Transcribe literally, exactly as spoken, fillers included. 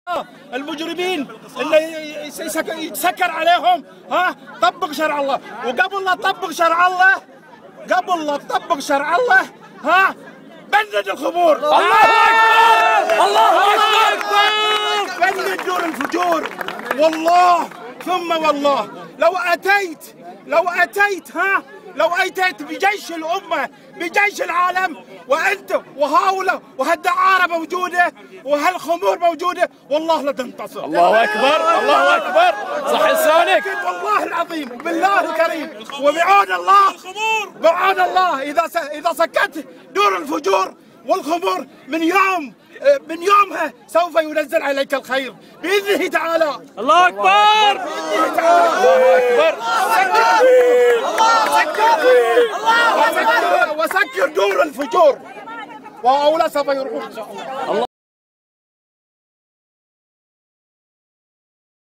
المجرمين اللي يتسكر عليهم، ها طبق شرع الله. وقبل لا تطبق شرع الله قبل لا تطبق شرع الله ها بند الخمور. الله اكبر الله اكبر. بند دور الفجور. والله ثم والله لو اتيت لو اتيت ها لو اتيت بجيش الامه بجيش العالم وانت وهؤلاء وهالدعاره موجوده وهالخمور موجوده والله لتنتصر. الله اكبر الله اكبر. صح لسانك. والله العظيم بالله الكريم وبعون الله بعون الله اذا اذا سكت دور الفجور والخمور من يوم من يومها سوف ينزل عليك الخير باذنه تعالى. الله اكبر باذنه تعالى. الله اكبر. سكر وسكر دور الفجور وهؤلاء سوف يروحون ان شاء الله.